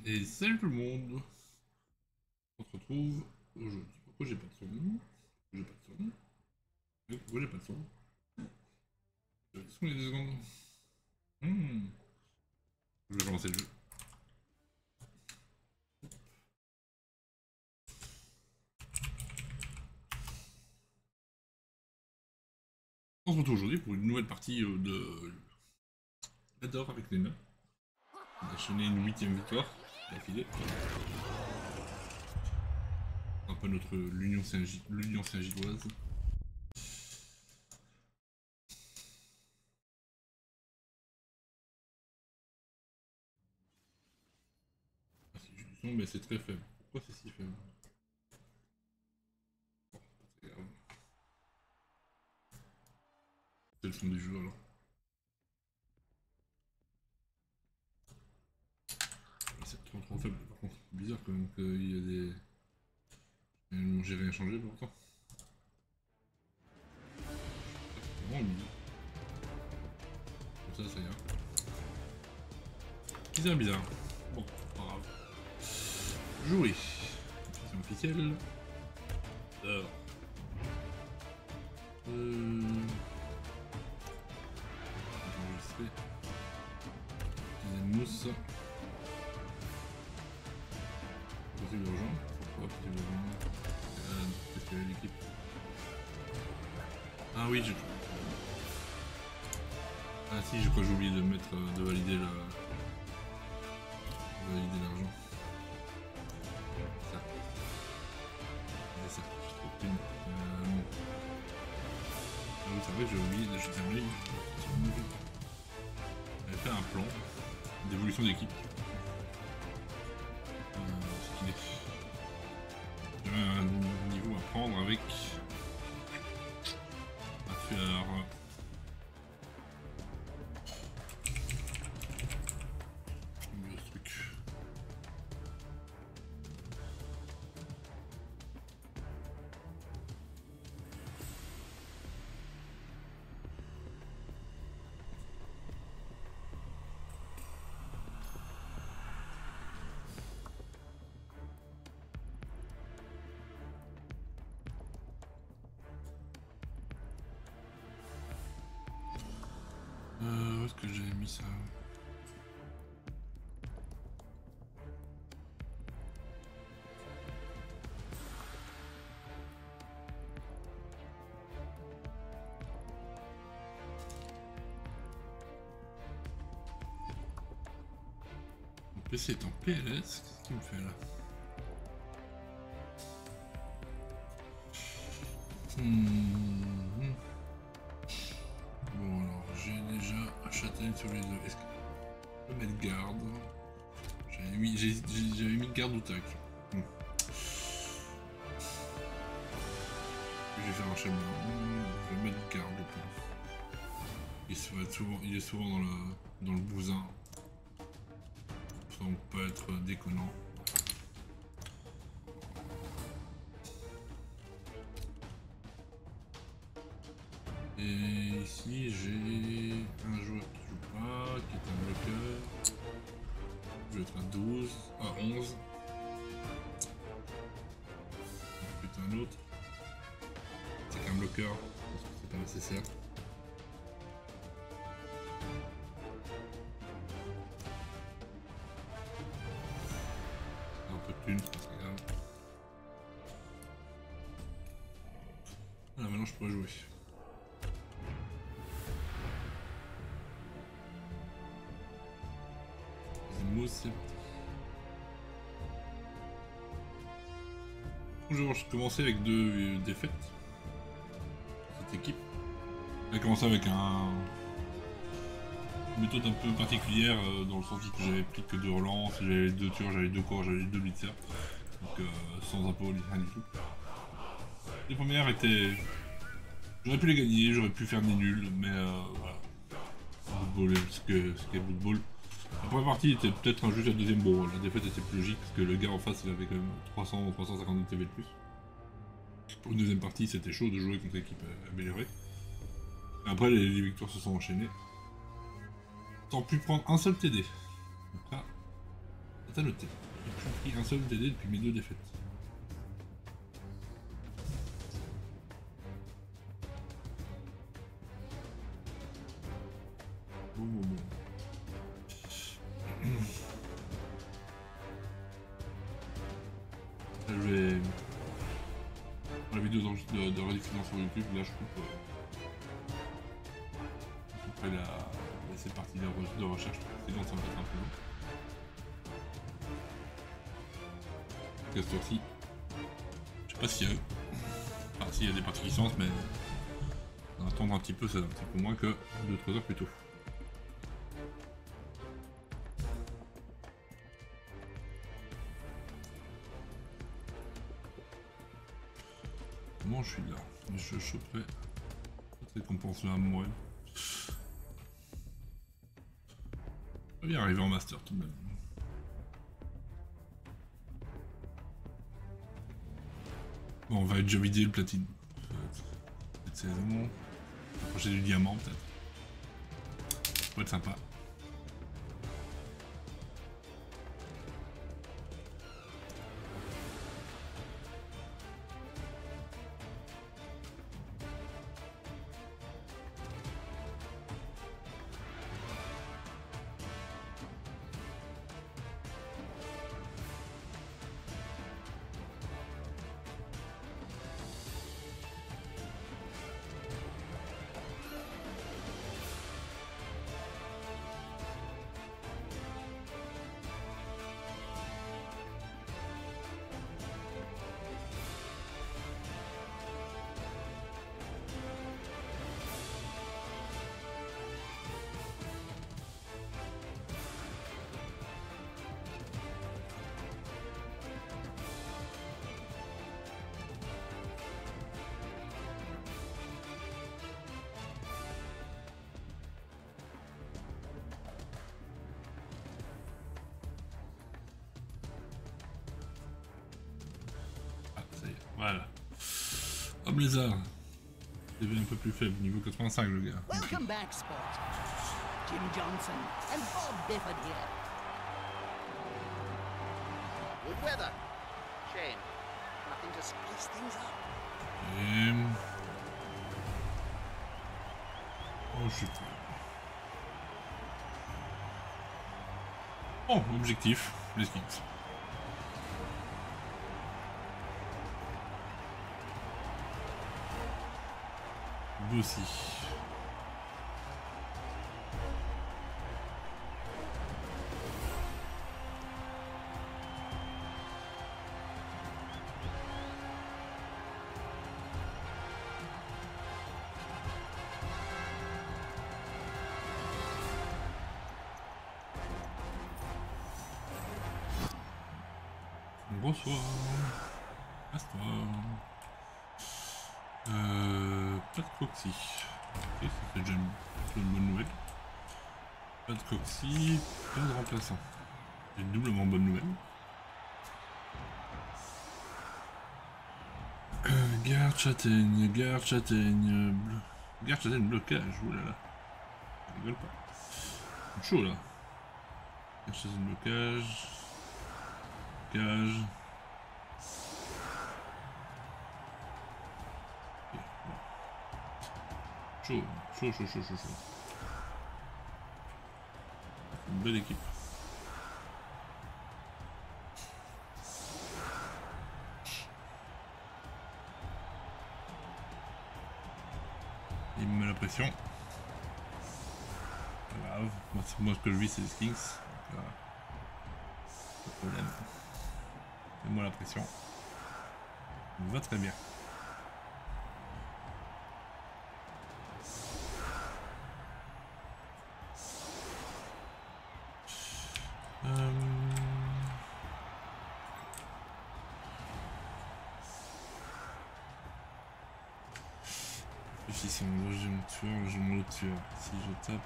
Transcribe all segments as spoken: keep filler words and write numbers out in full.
Et salut tout le monde. On se retrouve aujourd'hui. Pourquoi j'ai pas de son? Pourquoi j'ai pas de son? Oui, pourquoi j'ai pas de son? Ils sont les deux secondes. Hmm. Je vais relancer le jeu. On se retrouve aujourd'hui pour une nouvelle partie euh, de Lador avec les nains. On a chaîné une huitième victoire d'affilée. Un peu notre l'Union Saint-Gilloise. Ah, si j'ai du son, mais c'est très faible. Pourquoi c'est si faible? Bon, c'est grave. C'est le son du jeu alors. C'est trop trop faible par contre. C'est bizarre quand même qu'il y a des. J'ai rien changé pourtant. C'est vraiment bizarre. Comme ça, ça ira. Bizarre, bizarre. Bon, pas grave. Jouer. C'est officiel. Alors. Euh... Enregistrer. Deuxième mousse. Possible de rejoindre. Pourquoi possible de rejoindre? Euh, Qu'est-ce qu'il y a l'équipe? Ah oui, j'ai. Ah si, je crois que j'ai oublié de mettre, de valider le. De valider l'argent. Ça. C'est ça, j'ai trop de thunes. Euh... Ah oui, c'est vrai que j'ai oublié de jeter un œil. J'avais fait un plan d'évolution d'équipe. Euh, ce qu'il est. J'avais un niveau à prendre avec un tueur. Ce truc. Euh, où est-ce que j'avais mis ça? Mon P C est en P L S, qu'est-ce qu'il me fait là? Hmm. Bon alors, j'ai déjà un châtaigne sur les deux. Est-ce que je peux mettre garde? J'avais mis, mis garde au tac. Hmm. Je vais faire un chemin. Je vais mettre garde au plus. Il, souvent, il est souvent dans le, dans le bousin. Ça peut être déconnant. Et ici j'ai un joueur qui joue pas, qui est un bloqueur. Je vais être à douze, à onze. Peut-être un autre. C'est qu'un bloqueur, parce que c'est pas nécessaire. Un peu de thunes, c'est pas grave. Voilà, maintenant je pourrais jouer. C'est Bonjour, je commençais avec deux euh, défaites. Cette équipe. Elle a commencé avec un... une méthode un peu particulière euh, dans le sens où j'avais pris que deux relances, j'avais deux tueurs, j'avais deux corps, j'avais deux blitzers. Donc euh, sans impôt, rien du tout. Les premières étaient... J'aurais pu les gagner, j'aurais pu faire des nuls, mais euh, voilà. Football, ce qu'est football. La première partie était peut-être un juste, la deuxième, bon, la défaite était plus logique parce que le gars en face il avait quand même trois cents ou trois cent cinquante T V de plus. Pour une deuxième partie, c'était chaud de jouer contre une équipe améliorée. Après, les, les victoires se sont enchaînées. Sans plus prendre un seul T D. Donc là, à noter. J'ai toujours pris un seul T D depuis mes deux défaites. Bon, bon, bon. Là, je vais... Pour la vidéo de, de, de rediffusion sur YouTube, là je coupe... Euh... Après la... laisser partie de, re... de recherche, sinon ça va être un peu long. Cette tour-ci, je sais pas s'il y a... Enfin, s'il y a des parties qui se lancent, mais... On va attendre un petit peu, c'est un petit peu moins que deux trois heures plus tôt. Comment je suis là? Je choperai cette récompense là à moi. Je vais bien arriver en master tout de même. Bon, on va déjà vider le platine. Cette saison. Approcher du diamant peut-être. Ça pourrait être sympa. Voilà. Homme lézard. Il est un peu plus faible, niveau quatre-vingt-cinq le gars. Welcome back, Spot. Jim Johnson and Bob Bifford here. Good weather. Shame. Nothing to spice things up. Et... Oh, je suis prêt. Oh, objectif, les skins. Vous aussi. Bonsoir. Passe-toi. Euh, pas de Coxy. Ok, ça c'est déjà une, une bonne nouvelle. Pas de Coxy, pas de remplaçant. C'est une doublement bonne nouvelle. Euh, garde châtaigne, garde châtaigne, bleu. Garde châtaigne blocage, oulala. Je rigole pas. C'est chaud là. Garde châtaigne blocage. Blocage. Chaud, chaud, chaud, chaud, chaud, chaud. Une belle équipe. Il me met la pression. Pas grave. Moi, moi ce que je vis c'est les skins. Donc, euh, pas de problème. Mets-moi la pression. Ça me va très bien. Euh... Réfléchissons, là j'ai mon tueur, là j'ai mon autre tueur. Si je tape...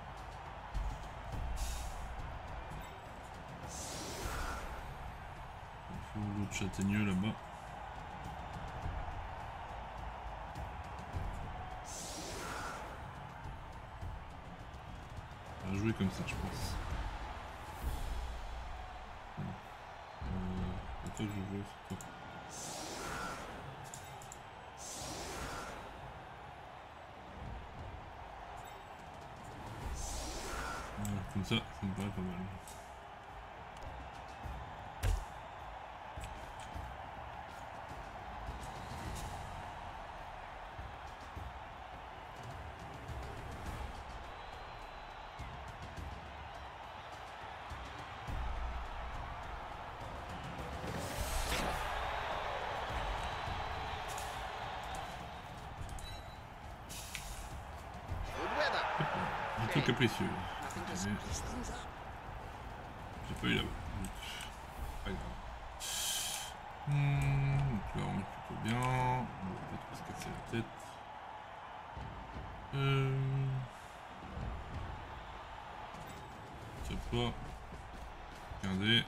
Il faut l'autre châtaigneux là-bas. On va jouer comme ça je pense. que je veux, c'est toi. Voilà, comme ça, ça me paraît pas mal. Good weather. Un truc capricieux. Nothing to spice things up. J'ai pas eu la bonne. Pas grave. Hmm, donc là on est plutôt bien. On va pas trop se casser la tête. Euh... Je sais pas. Regardez.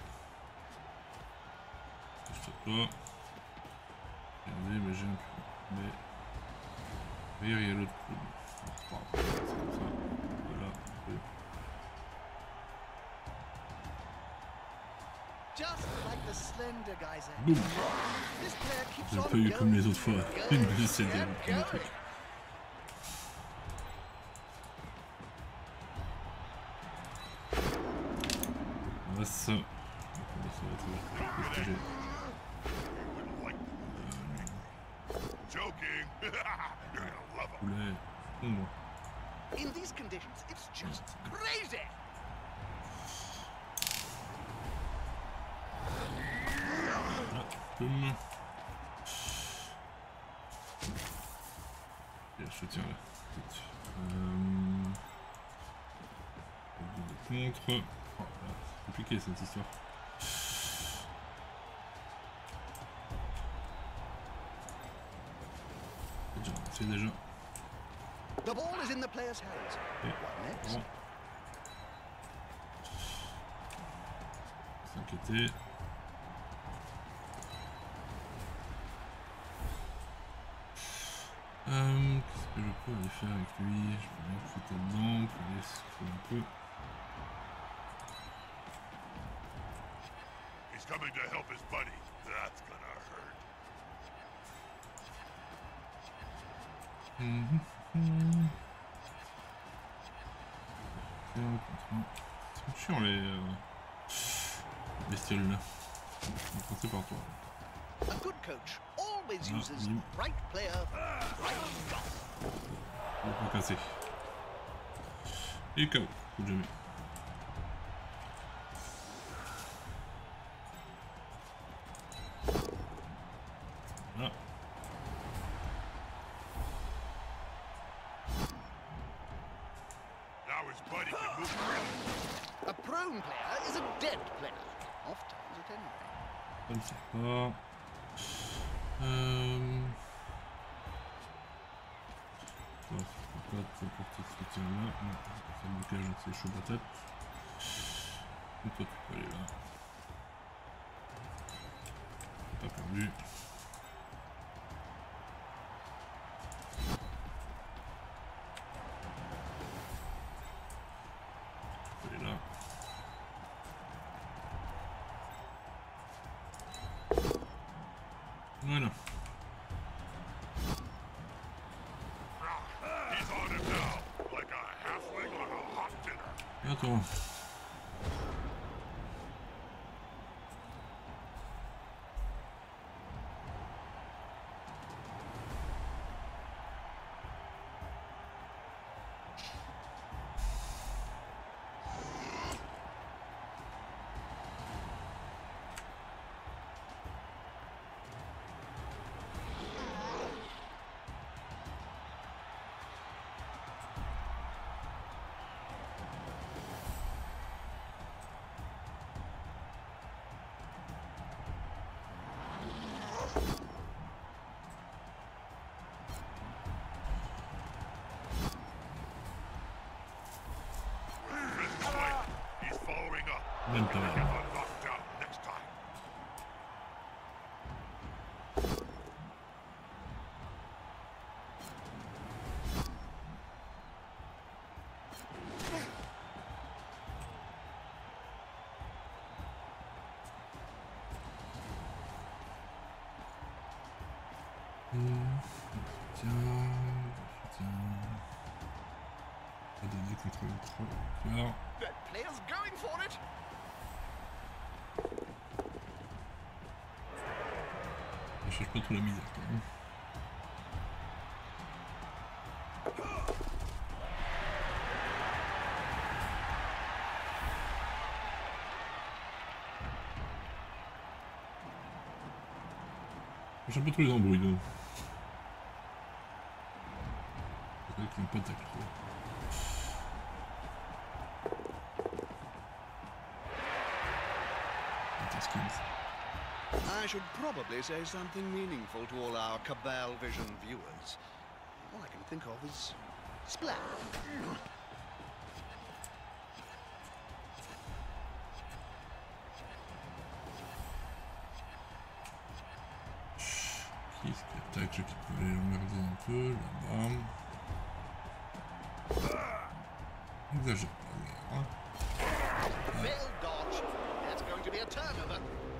Je sais pas. Regardez, mais j'ai un peu. Mais. Derrière il y a l'autre clown. Oh, c'est comme ça. Voilà. Oui. Just like the slender guys at Boum. this player keeps J'ai on pas eu comme les going, autres fois. going, Une blessée de and le truc. going. On va se. On va se retrouver. Qu'est-ce que j'ai? Joking. You're gonna love 'em. Poulet. Sombre. In these conditions, it's just crazy. Voilà. Boum. Et je te tiens là. Euh... Contre. Oh, là, c'est compliqué cette histoire. Déjà, c'est déjà. The ball is in the player's hands. Et What next? bon. S'inquiéter. Euh, Qu'est-ce que je peux aller faire avec lui? Je peux rien foutre dedans pour aller souffler un peu. He's coming to help his buddy. That's gonna hurt. Mmh, mmh. Tiens, contre. C'est chiant les euh, bestioles là. On va commencer par toi. A good coach always Ah, uses oui. right player, right job. On va pas casser. Et K O, faut jamais. Voilà. Now his buddy can move around. A prone player is a dead player. Off times at any rate. Je ne sais pas. Euh... Oh, je peux pas te porter ce soutien là. Non, ça me blocage, c'est chaud patate. Donc toi tu peux aller là. Pas perdu. Tu peux aller là. Voilà. He's on him now, like a halfling on a hot dinner. Et à toi. This way. He's following up. Même pas. Get the knockdown next time. Tiens, tiens. On va donner contre le trois. That player's going for it. Je cherche pas trop la misère quand même. Je cherche pas trop les embrouilles là. C'est vrai qu'ils n'ont pas de tacle trop. I should probably say something meaningful to all our Cabal Vision viewers. All I can think of is Splat. Qui est-ce qui attaque, qui peut aller l'emmerder un peu, là-bas. Exagère pas, hein. Well dodge. That's going to be a turnover.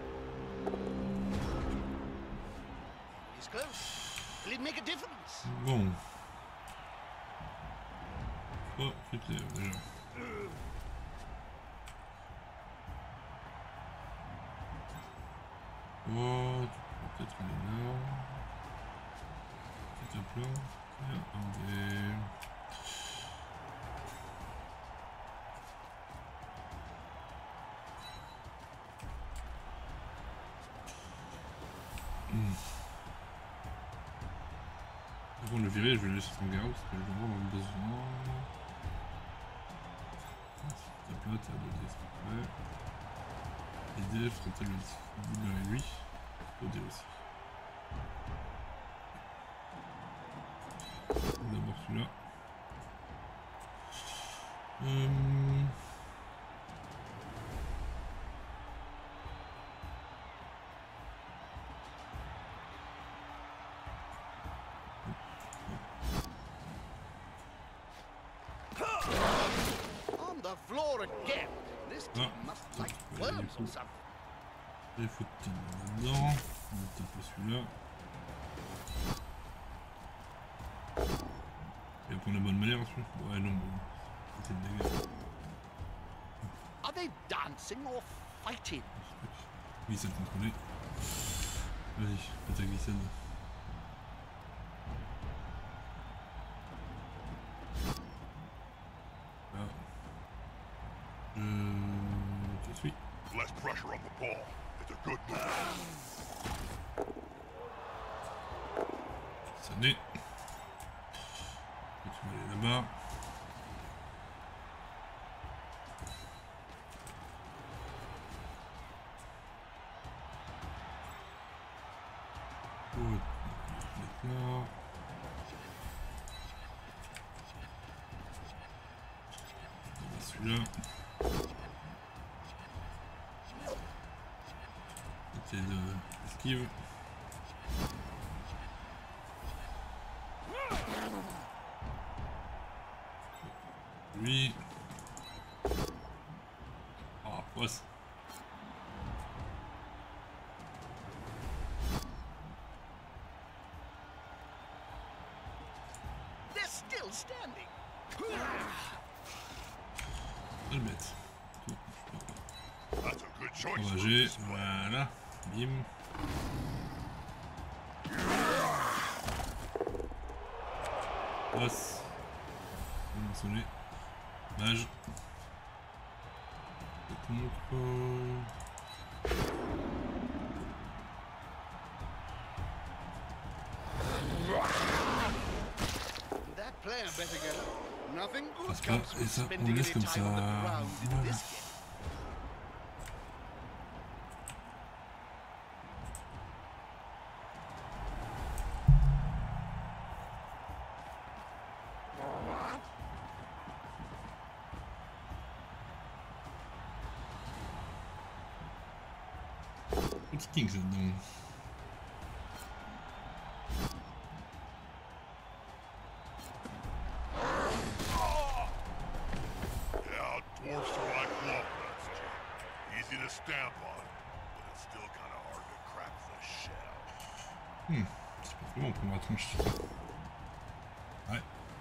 He's close. Will it make a difference? Bon. Oh, c'est clair, déjà. Oh, tu peux peut-être aller là. Petit à plat. Attendez. Hmm. Avant de le virer, je vais le laisser en garde parce que je vais avoir le besoin. S'il te plaît, t'as deux dés, s'il te plaît. L'idée serait de le libérer lui. Au dé aussi. D'abord celui-là. Euh... On the floor again. This team Ah, must top. like Ouais, du worms coup, or something. il faut que tu là-dedans. On va taper celui-là. Il va prendre la bonne manière ensuite. Ouais, non, bon. C'est le dégât. Are they dancing or fighting? Glissade contrôlée. Vas-y, fais ta glissade. Là. Je te suis. Less pressure on the ball. It's a good move. Sonner. Tu vas aller là-bas. Là. Celui-là. C'est de esquive. Lui. Ah, poisse. They're still standing. Quelle bête. That's a good choice. Enragé, voilà. Bim. Passe. On va sonner. Mage. That player better get up. Nothing good Passe pas, comes et from ça, on spending laisse any comme time on the ça. ground in Voilà. this game. Petit Kings là-dedans. Yeah, dwarfs are like walnuts, Jim. Easy to stamp on, but it's still kind of hard to crack the shell. Hmm, c'est C'est bon, on prendra tronche sur ça. Ouais.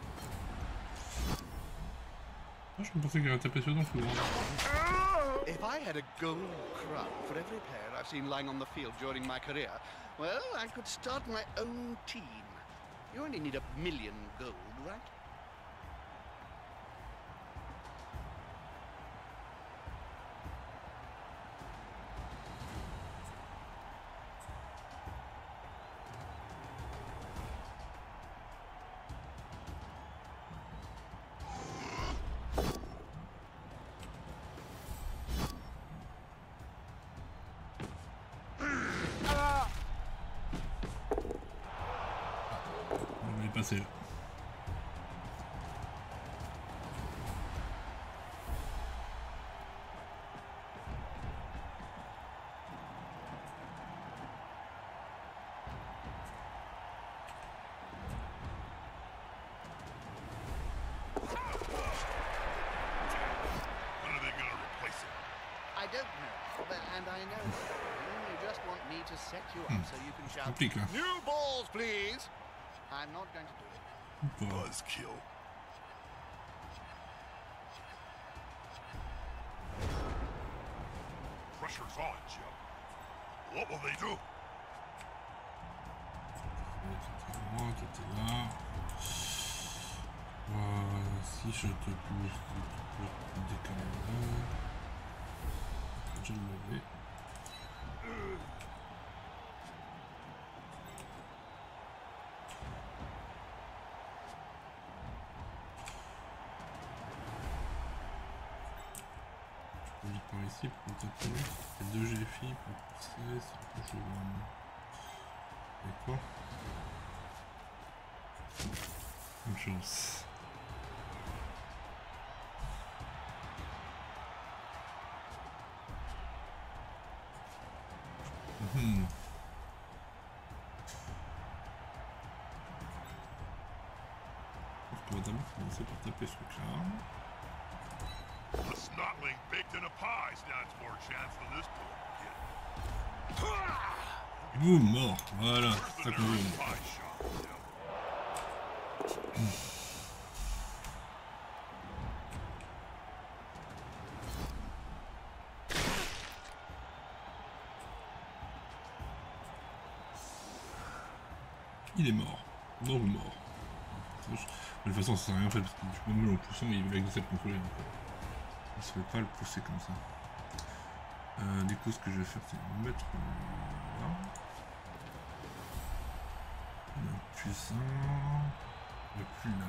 Ah, je pensais qu'il aurait tapé sur dents souvent. If I had a gold crown for every pair I've seen lying on the field during my career, well, I could start my own team. You only need a million gold, right? On va y passer là. When are they gonna replace it? I don't know, but, and I know you just want me to set you up so you can shout, Complique là. new balls, please! I'm not going to do it. Ou pas. Buzzkill. Pressure's on, Joe. What will they do? Moi, toi t'es là. Euh, si je te pousse, tu peux te décaler là. Je vais le lever. Je peux vite par ici pour taper. Il y a deux G F I pour pousser, c'est un peu chaud. Et quoi? Bonne chance. Mmh. On va d'abord commencer par taper ce truc-là. A snotling baked in a pie stands more chance than this poor kid. Boum, mort. Voilà, Where's c'est the ça qu'on veut. nearest pie shop, Joe? Il est mort. Mort ou mort. De toute façon, ça sert à rien en fait, parce que du coup, même en poussant, il va essayer de contrôler. Donc, euh, il ne se fait pas le pousser comme ça. Euh, du coup, ce que je vais faire, c'est le mettre là. Le puissant. Le plus là.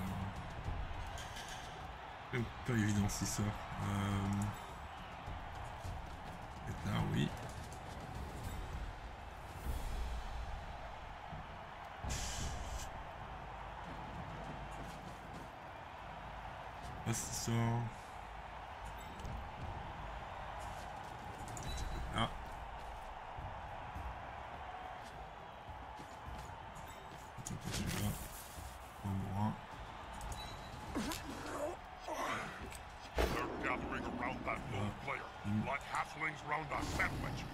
C'est pas évident si ça. Euh... Et là, oui. Ah, c'est ça. Ah. Attends, celui-là. Un moins. They're gathering around that lone player, like halflings round a sandwich.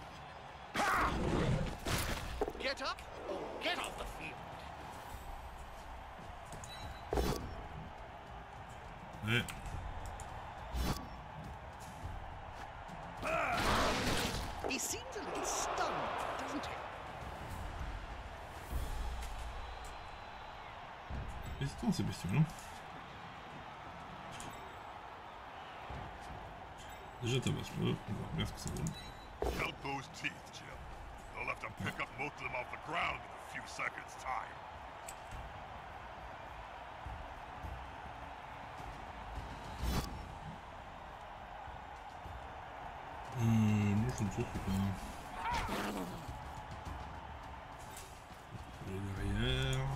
Get up or get off the field. Ouais. He seems a little stunned, doesn't he? Résistant ces bestioles. Hein. Déjà tabasse-le, on va regarder ce que ça donne. Count those teeth, Jim. They'll have to pick up most of them off the ground in a few seconds' time. Euh, moi je ne sais pas. Et derrière.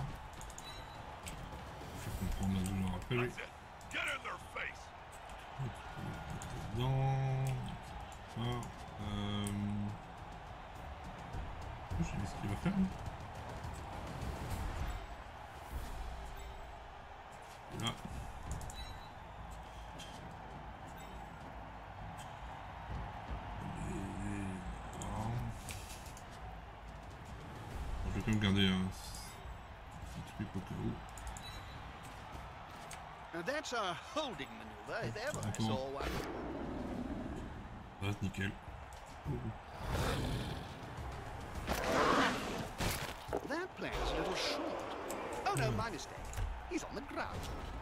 Je vais comprendre la douleur après. That's it. Get in their face. Dedans. Ça. Euh... Je sais pas ce qu'il va faire. Là. Je vais quand même garder un Puis pas que vous. Now that's our holding maneuver, if ever I Encore. saw one. Ça reste nickel. That plan's a little short. Oh no, my mistake. He's on the ground.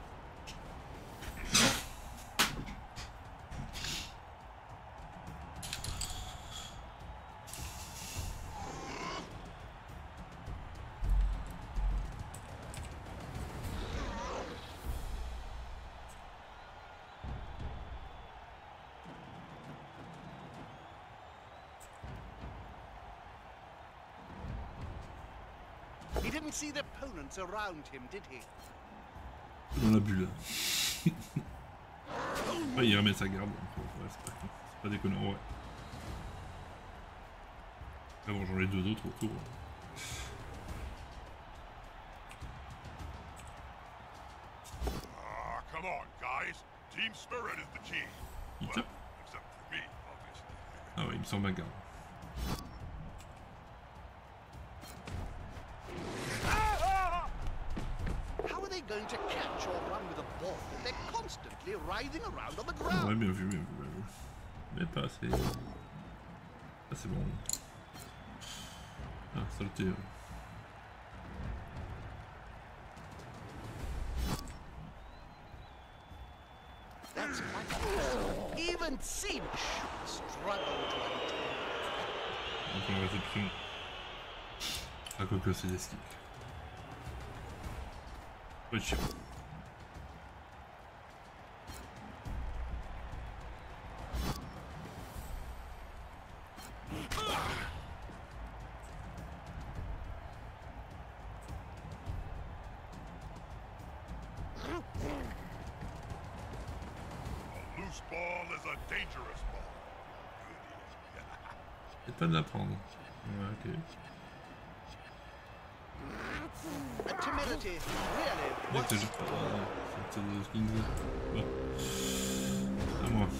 He didn't see the opponents around him, did he? Dans la bulle. Ouais, il remet sa garde. Donc, ouais, c'est pas, c'est pas déconnant, ouais. Ah bon, j'en ai deux autres autour. Ah, come on, guys. Team spirit is the key. Il Well, tape. except for me, obviously. Ah ouais, il me semble ma garde. How are they going to catch or run with a ball if they're constantly writhing around on the Ouais, ground? bien vu, bien vu, bien vu. Mais pas assez. Ah, c'est bon. Ah, saleté. Ouais. That's quite awesome. Even Sinch struggle to untie. Donc en réception. Ah, quoique c'est des skis. Pas de chien. A loose ball is a dangerous ball. C'est pas de la prendre. Ouais, ok. The timidity really Ouais, was t'as juste. Ah, c'est des skins. Bon. À moi.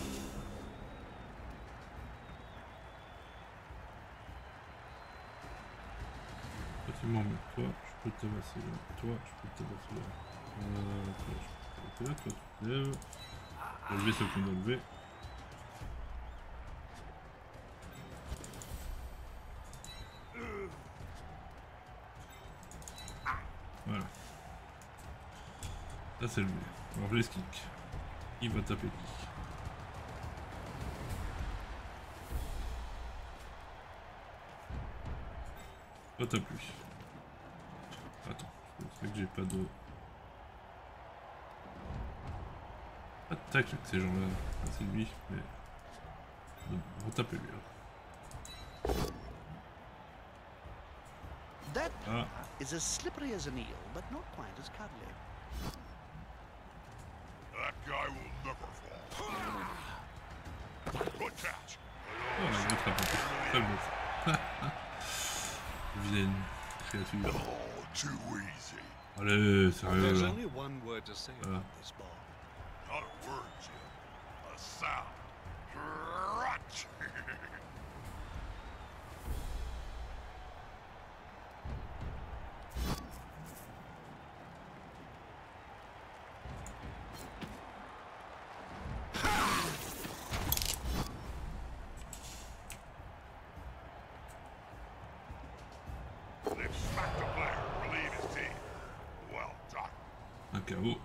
Effectivement, mais toi, je peux te tabasser là. Toi, je peux te tabasser là. Euh, toi, je peux te tabasser là. Toi, tu te lèves. Tu vas lever ce qu'on doit lever. Voilà. Ça c'est levé. Alors je laisse kick. Il va taper qui? Toi t'as plus. Attends, c'est vrai que j'ai pas de... Pas de tacle avec ces gens-là. Ah, c'est lui, mais... On va taper lui là. That Ah. is as slippery as an eel, but not quite as cuddly. That guy will never fall. Good catch. Oh, on a l'autre apporté. Très beau ça. Vilaine créature. Oh, too easy. Allez, sérieux There's là. only one word to say Ah. about this ball. Not a word, Jim. A sound. Crunch. They've smacked a player. Relieve his team. Well done. Un K O.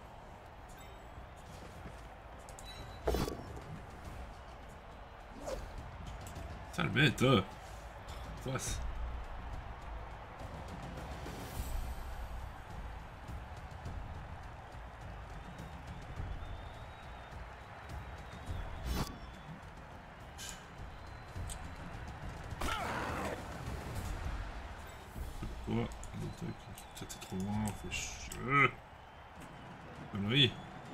Sale bête, euh. Face. Pourquoi? Ça t'es trop loin, fait chier. Connerie.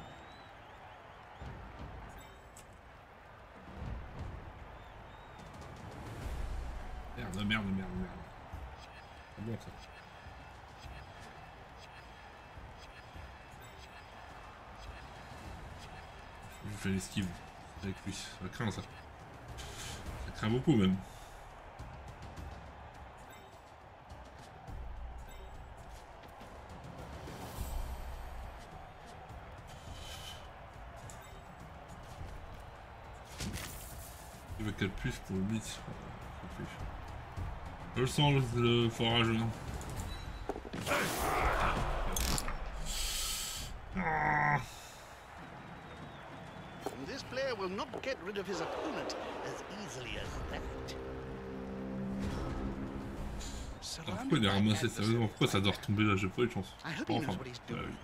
Merde, merde, merde, merde. C'est bon ça. Je fais l'esquive avec lui. Ça craint ça. Ça craint beaucoup même. avec quel plus pour le blitz. Je le sens le, le forage. Ah. This player will not get rid of his opponent as easily as that. Alors, pourquoi il est ramassé sérieusement? Pourquoi ça doit retomber là? J'ai pas eu de chance. I hope Pas he enfin. knows what he's Bah, doing. oui.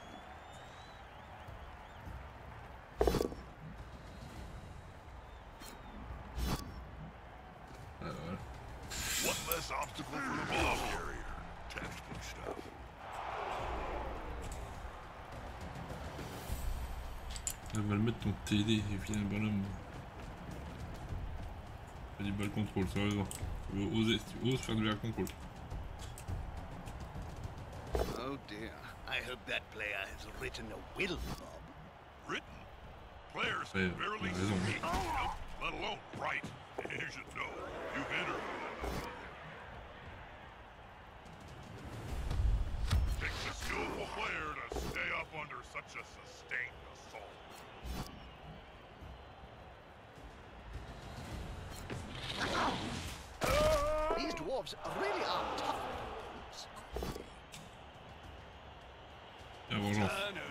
Ah, voilà. One less obstacle for the ball carrier. Textbook stuff. On va le mettre ton T D et viens bonhomme. Fais du ball control, sérieusement. Tu veux oser, tu oses faire du ball control. Oh dear. I hope that player has written a will, Bob. Written. Players Ouais, can barely t'as raison. speak, let alone write. You should know. You've entered. Takes a skillful player to stay up under such a sustained assault. These dwarves really are tough. La vengeance.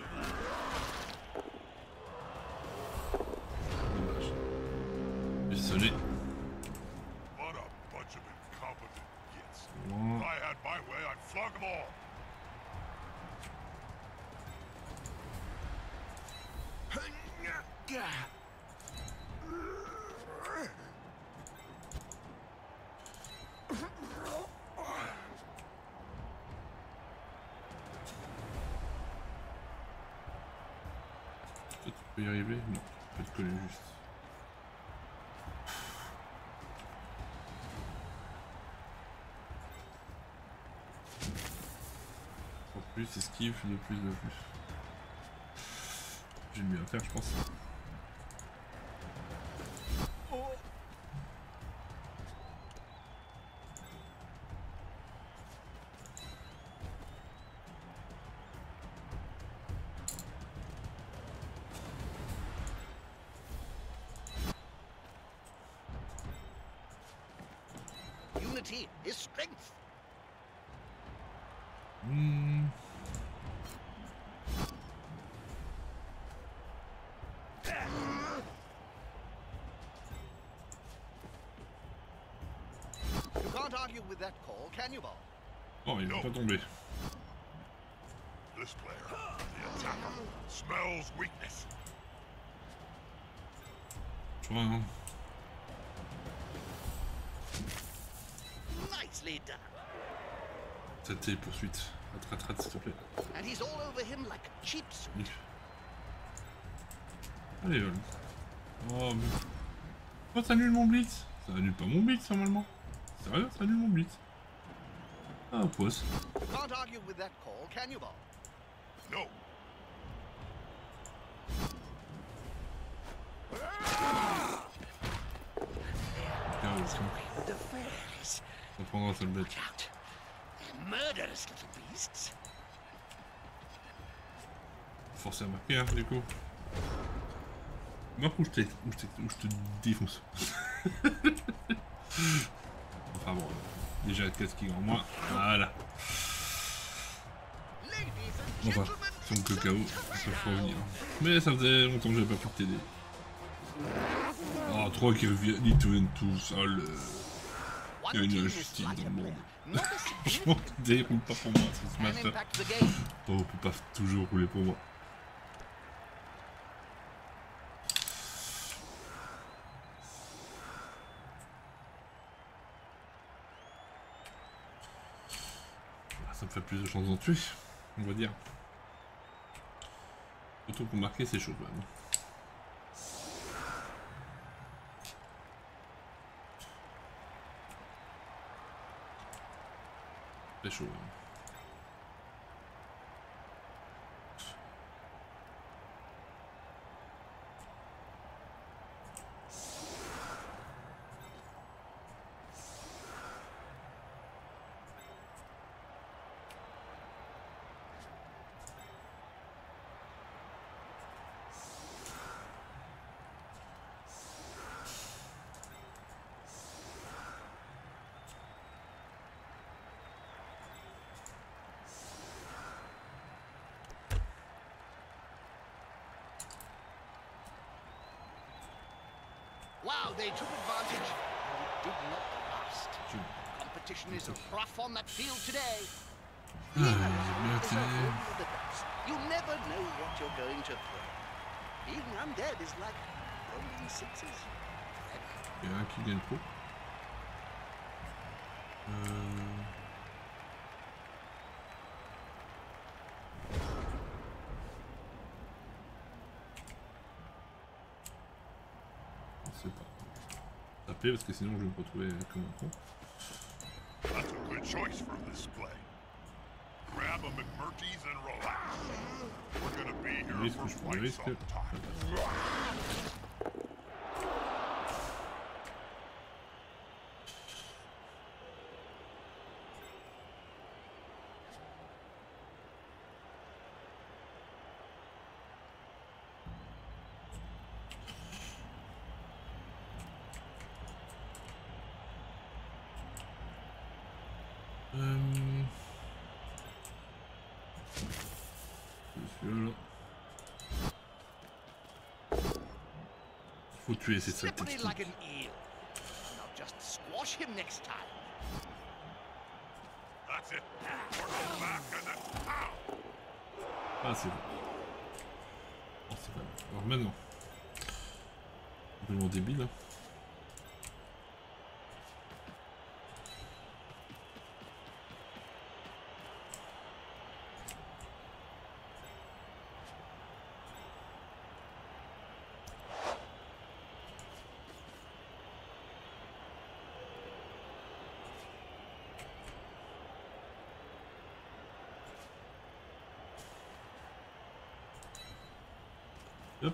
Dommage. Désolé. What a bunch of incompetent gits. Moi. If I had my way, I'd flog them all. Tu peux y arriver? Non, tu peux te coller juste. En plus, esquive de plus de plus. J'ai mieux à faire, je pense. Unity is strength. Hmm. You can't argue with that call, can you, Bob? Oh, il va pas tomber. This player, the attacker, smells weakness. Je vois, hein. Nicely done. C'était poursuite. Rate, rate, rate, s'il te plaît. And he's all over him like a cheap suit. Allez. Allez, vol. Oh, mais... Pourquoi ça annule mon blitz? Ça annule pas mon blitz, normalement. Sérieux, ça annule mon blitz. Ah, poisse. You can't argue with that call, can you, Bob? No. Ah, ok. The fairies. Ça prendra ça le bête. Look out. They're murderous little beasts. Forcé à marquer, hein, du coup. Marque où je, t'ai- où je, t'ai- où je te défonce. Enfin bon, déjà quatre qui est en moins. Voilà. Ladies and Enfin, gentlemen, son cacao, ça peut revenir. Mais ça faisait longtemps que j'avais pas pu t'aider. Ah, trois qui reviennent, ils reviennent tous seuls. Il y a une injustice dans le monde. Franchement, ça déroule pas pour moi, ce can match. impact the game. Oh, on peut pas toujours rouler pour moi. Ça me fait plus de chances d'en tuer, on va dire. Autant pour marquer, c'est chaud quand même. C'est chaud. Hein. Wow, they took advantage. It did not last. Je... Competition is rough on that field today. Ah, j'ai bien tiré. You never know what you're going to throw. Being undead is like rolling sixes. Il y a un qui gagne trop. Euh... Je sais pas. Taper parce que sinon je vais me retrouver comme un con. That's a good choice for this play. Grab a McMurtry's and relax. We're gonna be here Risque, for je prends le quite risque. some time. Euh... Celui-là. Il faut tuer ces sales Slippery techniques. like an eel. Now just squash him next time. That's it. Work on back and then pow! Ah c'est bon. Oh, c'est pas bon. Alors maintenant. Complètement débile. Hein. Hop.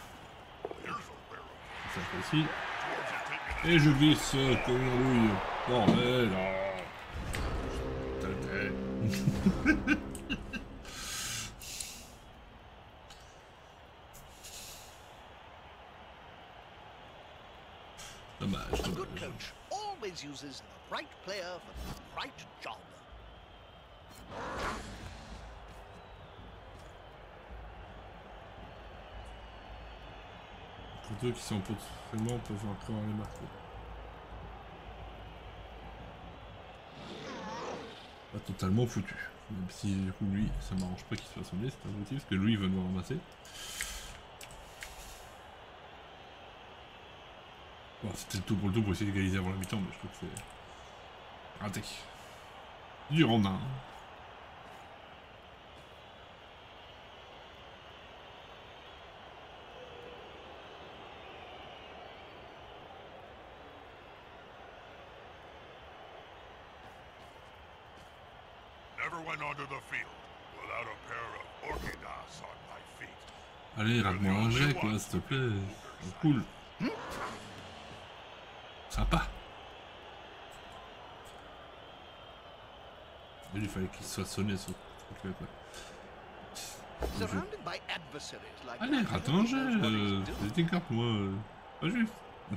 Ça fait ici. Et je glisse euh, comme une rouille. Bordel. Oh. Dommage, A good dommage. coach always uses the right player for the right job. Contre eux qui sont potentiellement peuvent encore les marquer. Pas totalement foutu. Même si du coup lui, ça m'arrange pas qu'il se fasse sonner, c'est un motif, parce que lui il va nous ramasser. Bon, c'était le tout pour le tout pour essayer d'égaliser avant la mi-temps, mais je trouve que c'est raté. Du en un. Never went onto the field without a pair of orchidas on my feet. Allez, rate-moi un jet, quoi, s'il te plaît. C'est cool. Sympa. Il fallait qu'il soit sonné, ce truc-là, quoi. Surrounded by adversaries like Allez, rate un jet. Euh, c'est une carte, moi. Euh, pas juste.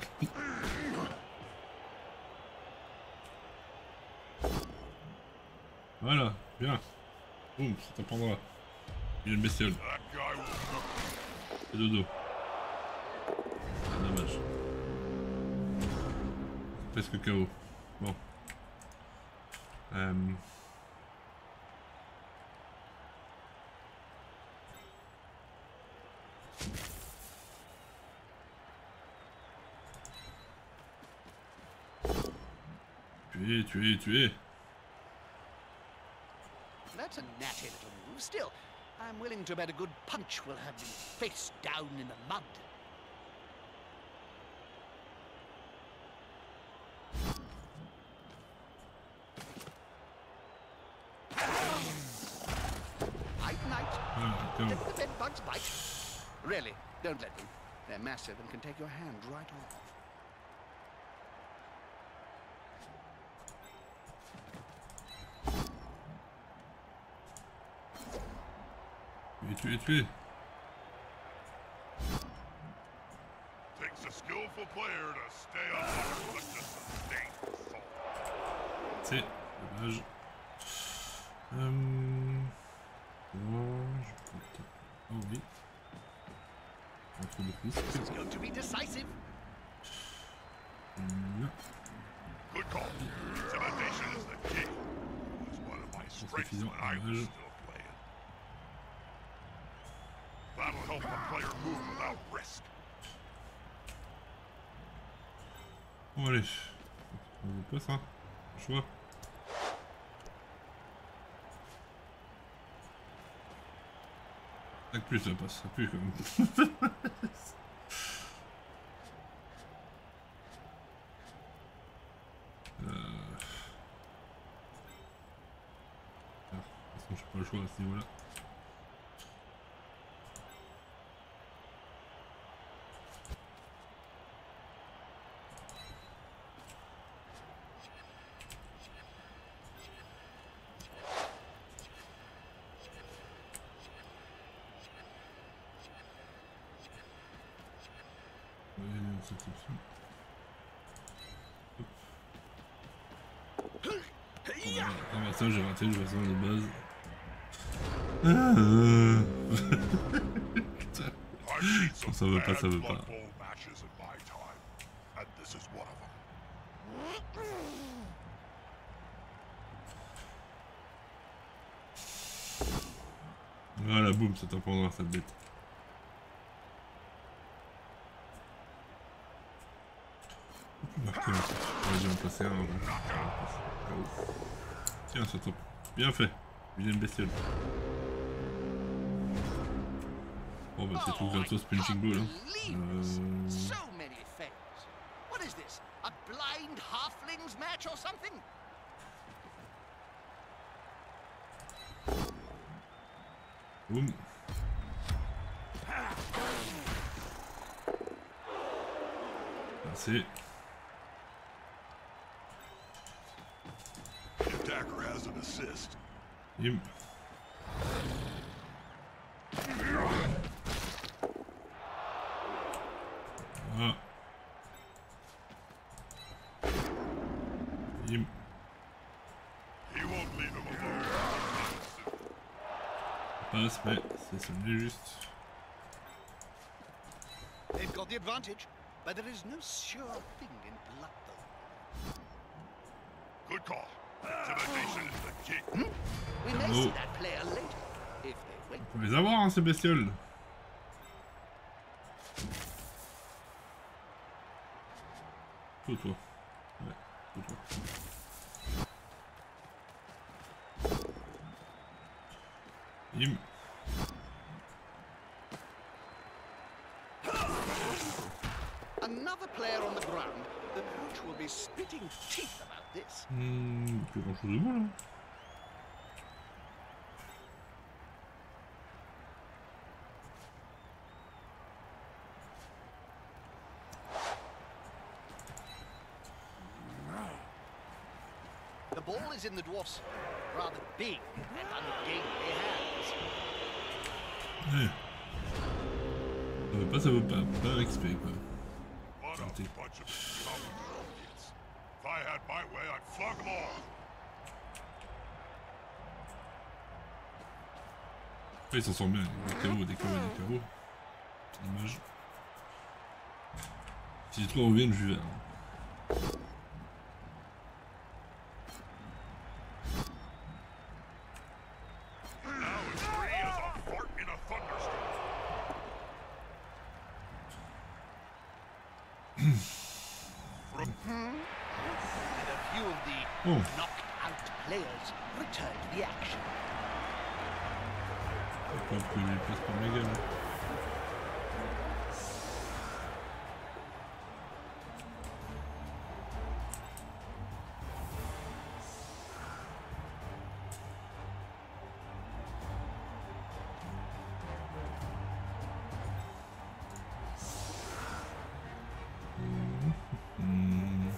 Voilà, bien. Boum, ça t'apprendra. Il a une bestiole. That guy will C'est dodo. Ah, dommage. Presque K O. Bon. Euh... Tuer, tuer, tuer. That's a natty little move. Still, I'm willing to bet a good punch will have you face down in the mud. Night, night. Voilà, K O. Let the bed bugs bite. Really, don't let them. They're massive and can take your hand right off. Tuer, tuer, tuer. takes a skillful player to stay up under such a sustained assault. C'est dommage. Euh... Oh, je peux peut-être... Oh oui. Entre deux pistes. It's going to be decisive. bien. Good call. Intimidation is the key. It's one of my strengths when I was still playing. That'll help a player move without risk. Bon allez. On veut pas ça. Choix. Avec plus ça passe, ça pue quand même. euh... ah, de toute façon j'ai pas le choix à ce niveau là. Cette option. Ah bah ça j'ai raté, je vois ça de base. Ah, ça veut pas, ça veut pas. Voilà, boum, ça t'apprendra cette bête. Marqué ensuite. Ouais, j'ai en placé un avant. Ah, tiens, ça top. Bien fait. Vilaine bestiole. Bon bah c'est tout gratos punching ball hein. Euh... So many things. What is this? A blind halflings match or something? Boum. Passé. Attacker has an assist. Yim. Ah. Yim. He won't leave him alone. Passe, mais c'est celui juste. They've got the advantage, but there is no sure thing in blood though. Good call. Intimidation is the key. Hmm? We may Oh. see that player later, if they wait. On peut les avoir hein ces bestioles. Tout toi. Ouais, tout toi. Yim. Another player on the ground. The coach will be spitting teeth about this. Hmm, plus grand chose de moi là. The ball is in the dwarf's rather big and ungainly hands. Ouais. Ça veut pas, ça veut pas. Pas respect quoi. What a bunch of stubborn kids. If I had my way, I'd flog them all. Après, ils s'en sortent bien. Des K O, des K O, des K O. C'est dommage. Si les trois reviennent, je vais. Now it's free as a fart in a thunderstorm. And a few of the Oh. knocked out players return to the action. Pas que les places par méga là. Hmm.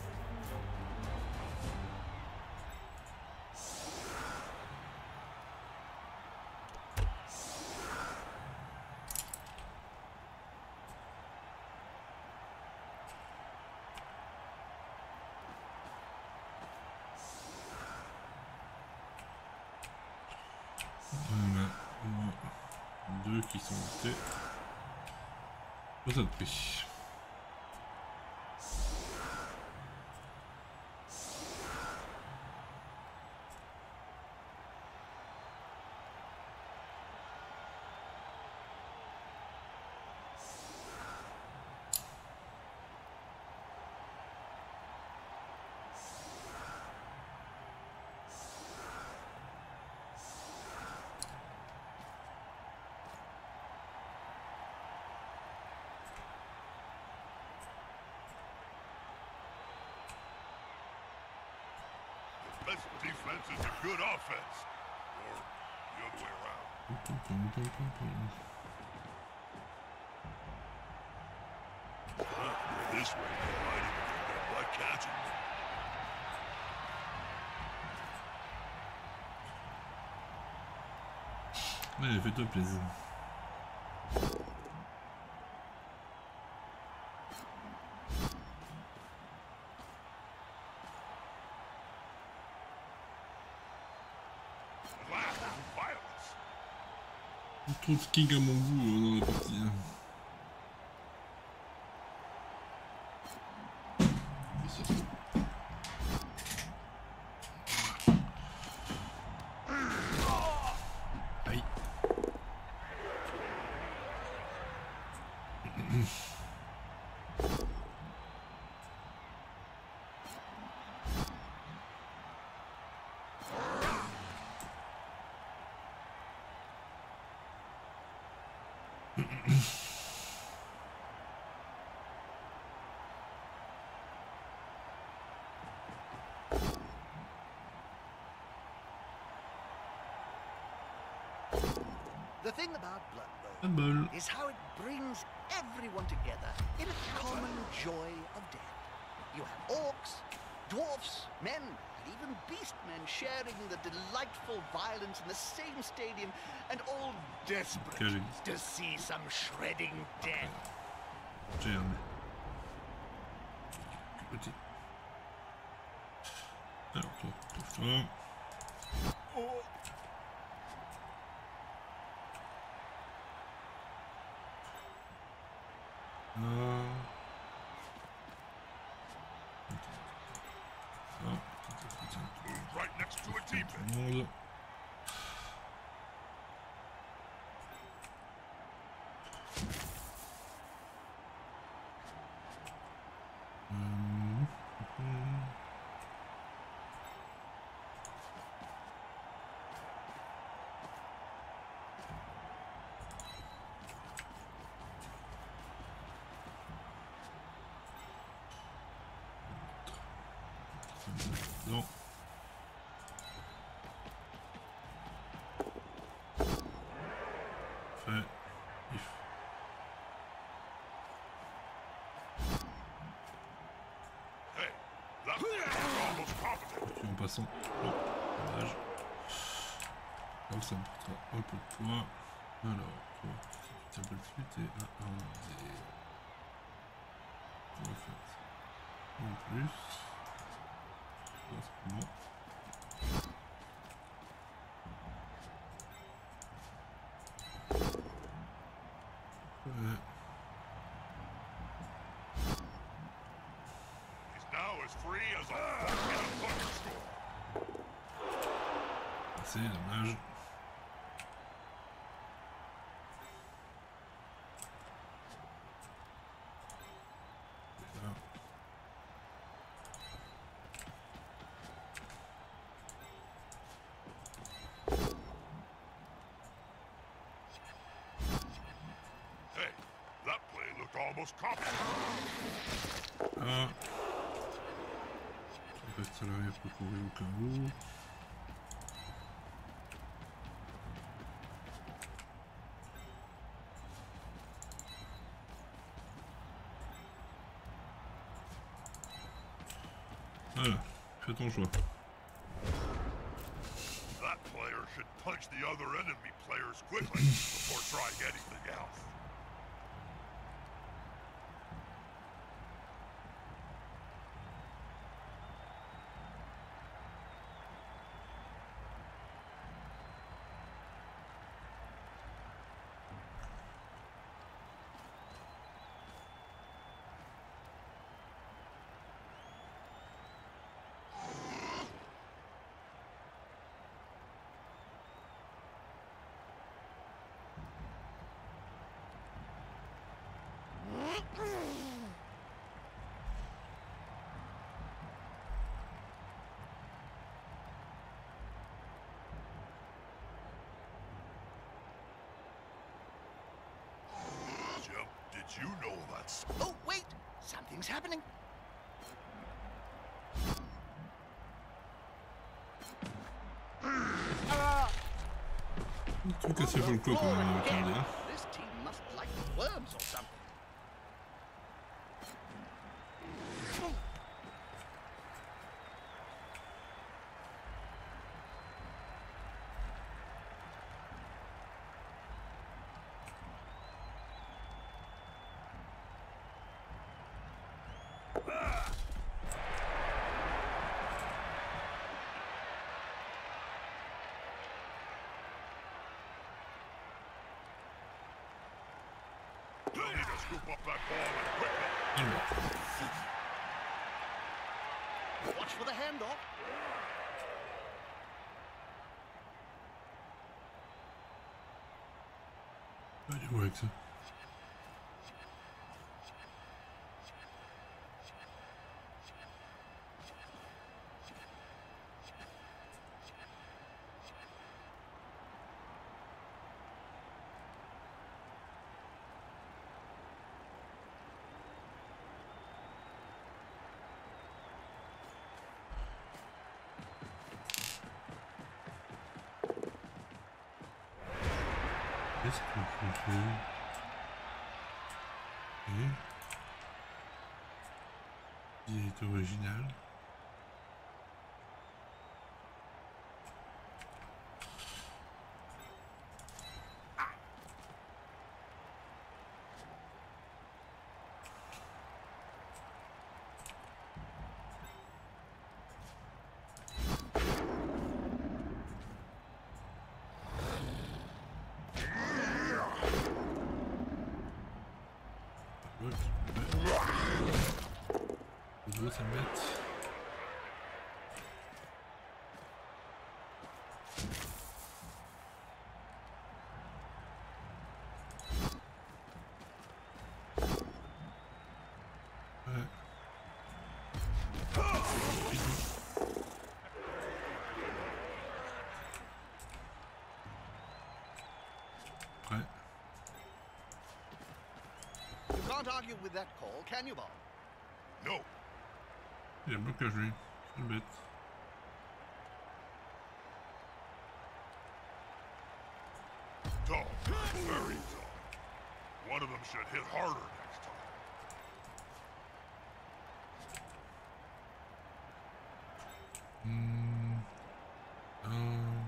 Voilà. Deux qui sont restés. Pour ça de prix. best defense is a good offense. Or the other way around. Well, this way, they might even end up by catching me. Ouais, fais-toi plaisir. Trop de king à mon goût euh, dans la partie. Hein. Aïe. The thing about Blood Pas de Bowl bol. is how it brings everyone together in a common joy of death. You have orcs, dwarfs, men, and even beastmen sharing the delightful violence in the same stadium, and all desperate Okay. to see some shredding death. J'ai un. Petit. Alors toi, toi. Oh. Euh... Move right next to a team. Tout le monde. Hum, hum. Non. Fait. If. Hey, that was almost competent. Je suis en passant. Non, dommage. Donc ça me portera un peu de points. Alors, toi, tu t'appelles plus, t'es un un des. En fait. En plus. Non, c'est bon. Ouais. He's now as free as a fork in a thunderstorm. C'est dommage. Là. Hey, that play looked almost competent. Ah. Je reste à l'arrière pour courir au cas où. Voilà, fais ton choix. That player should punch the other enemy players quickly before trying anything else. Jim, did you know that's... Oh, wait! Something's happening. Un truc assez folklore quand même avec un dé. This team must like worms or something. You'll need to scoop up that ball and quickly. Alors, Watch for the handoff. allez voir avec ça. Qu'est-ce qu'on peut faire? Ok. Il est original. Ça m'embête. Ouais. Ouais. You can't argue with that call, can you, Bob? No. Il y a un blocage lui. C'est bête. Tall. Very tall. One of them should hit harder next time. Hmm. Um.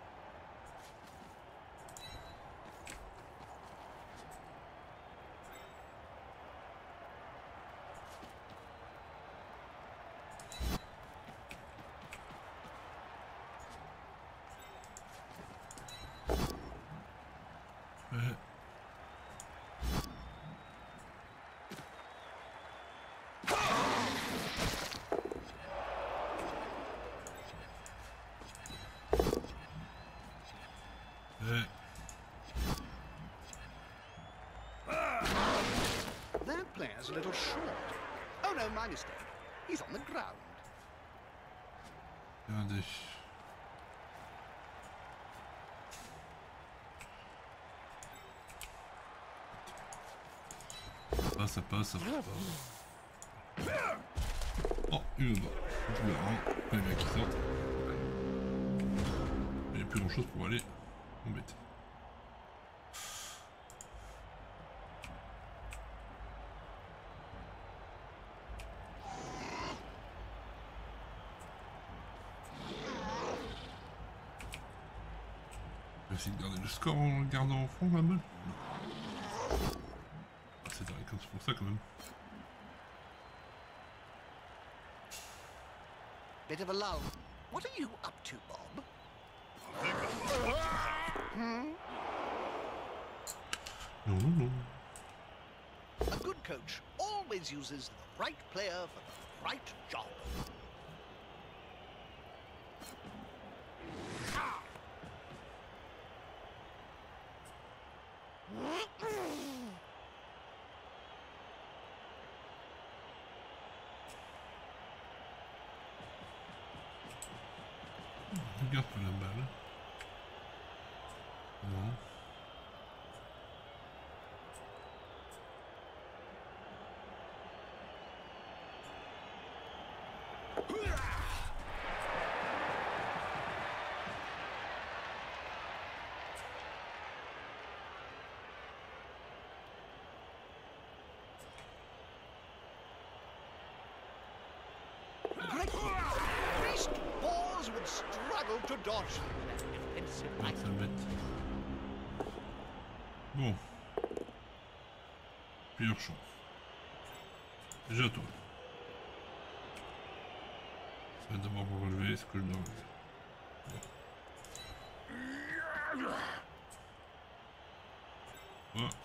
Ouais. Ouais. That player's a little short. Oh no, my mistake. He's on the ground. Regardez. Ça passe, ça passe, ça passe. Oh, il va bas. Je vais là. Pas les mecs qui sortent. Il n'y a plus grand chose pour aller embêter. Je vais essayer de garder le score en le gardant au fond, ma balle. Ah, c'est dingue, c'est pour ça quand même. Bit of a lull. What are you up to, Bob? Non, non, non. A good coach always uses the right player for the right job. Regarde pas la balle. Non. struggled to dodge that defensive Ouais, line. ça le bête. Bon. Plusieurs chances. Déjà toi. Je vais d'abord relever ce que je dois relever. Voilà.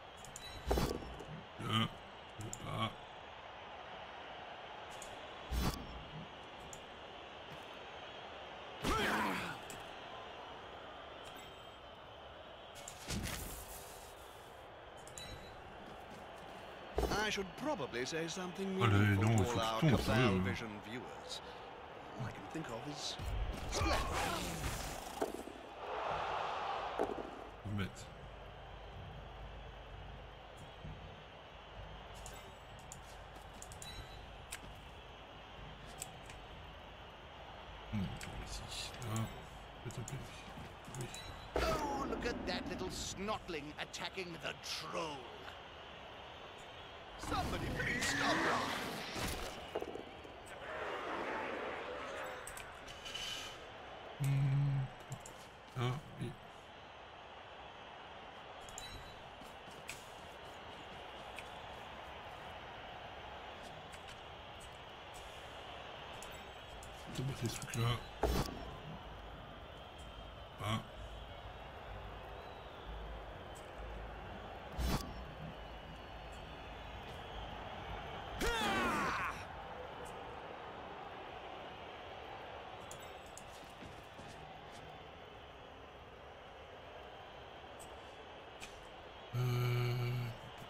Là. Là. I should probably say something Allez, meaningful non, il to faut all our que tu tombes, Cabal sérieux. Vision viewers. All I can think of is splash. Bête. Hmm, ici, là, je vais taper. Oui. Oh, look at that little snotling attacking the troll. Somebody please stop him. Hmm. Ah, oui. On va battre ce truc là. Ah. Euh...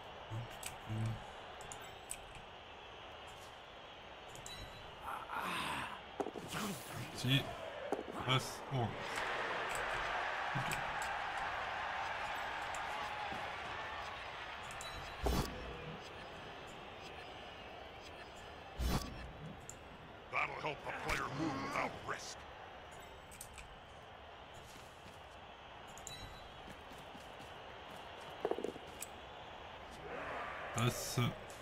Si. Passe. Oh. Okay. That'll help the player move without risk. Passe.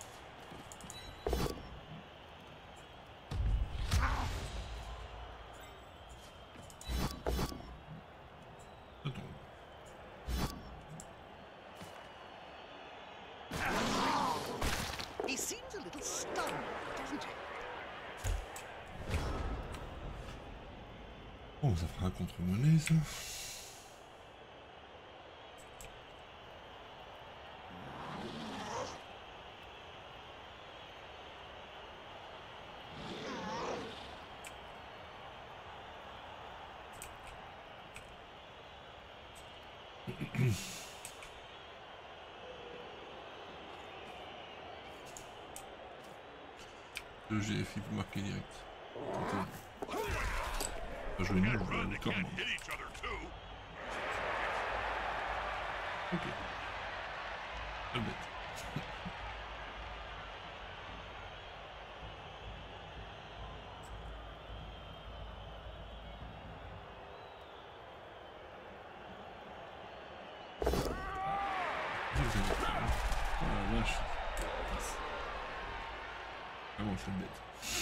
He seems a little stunned, doesn't he? Oh, ça fera un contre-monnaie, ça. Le G F I pour marquer direct. Pas joué nul, on va le corps. Can't hit each other too. Ok. Pas bête. Oh la vache. Ah bon, c'est bête.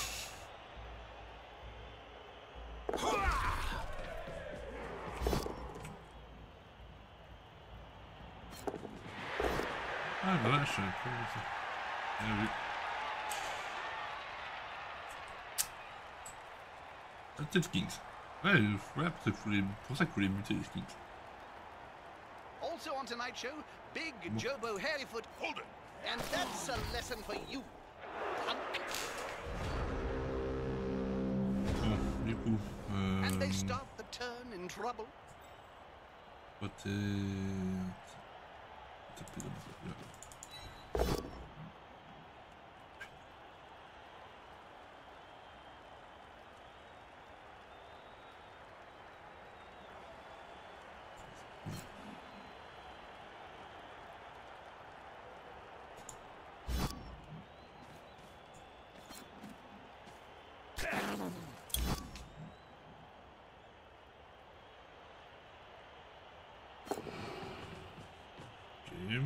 Ah la vache, comment ça. Bien vu. Ah, peut-être Kings. Ouais, voilà, pour ça qu'il faut les buter, les Kings. Also on tonight's show, Big Bon. Jobo Hairyfoot. Hold it. And that's a lesson for you, punk. Bon, du coup, euh... And they start the turn in trouble. on va t'es- taper d'abord, là. Ok.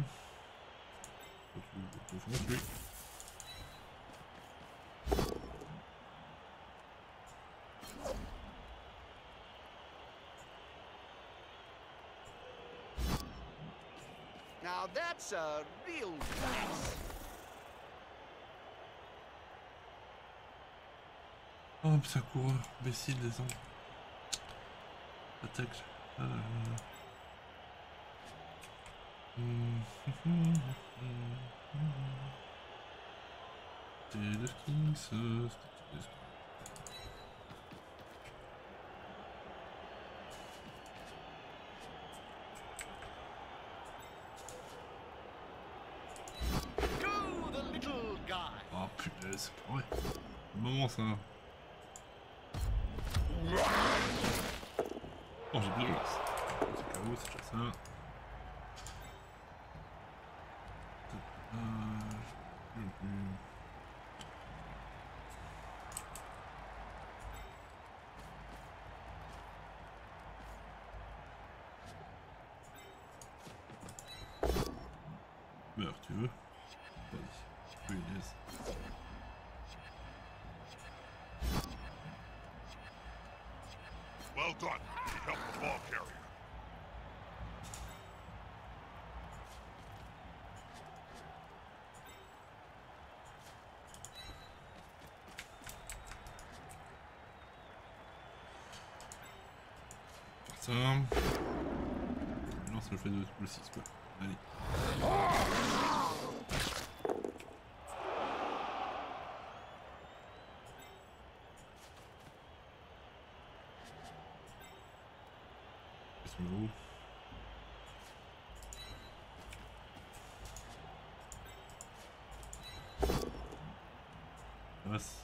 Fonce lui. Now that's a real mess. Oh, ça court, imbécile, descend. Attaque. Ah là là. C'était le Kings, c'était le Kings. Go, the little guy. Oh putain, c'est pas vrai. Un moment ça. Oh, j'ai plus de lance. C'est K O, c'est déjà ça. Euh, je sais plus. Meurs, tu veux? Vas-y. Oui, yes. Well done. You helped the ball carrier. Ça. Non, ça le fait de le six quoi. Allez. Ils sont gros. Ça passe.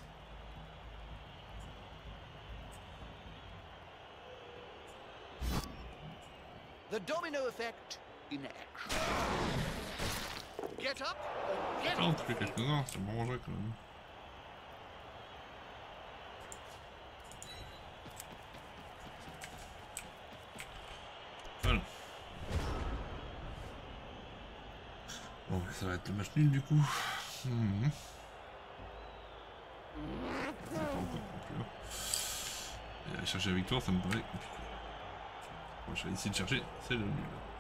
The domino effect in action. Get up or get Ah, on up. te fait quelques-uns, ça m'arrangerait quand même. Voilà. Bon, ça va être le match nul du coup. Mmh. C'est pas encore concluant. Et aller chercher la victoire, ça me paraît compliqué. Bon, je vais essayer de chercher, c'est le nul.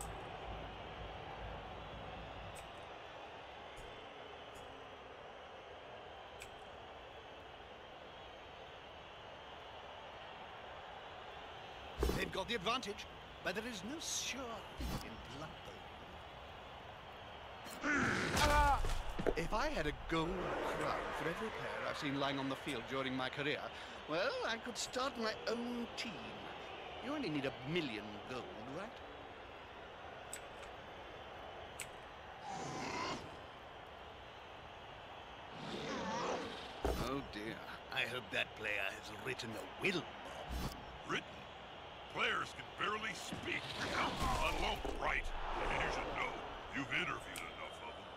They've got the advantage, but there is no sure thing in blood though. If I had a gold crown for every player I've seen lying on the field during my career, well, I could start my own team. You only need a million gold, right? Oh dear. I hope that player has written a will, Bob. Written? Players can barely speak, let alone write. You should know. You've interviewed enough of them.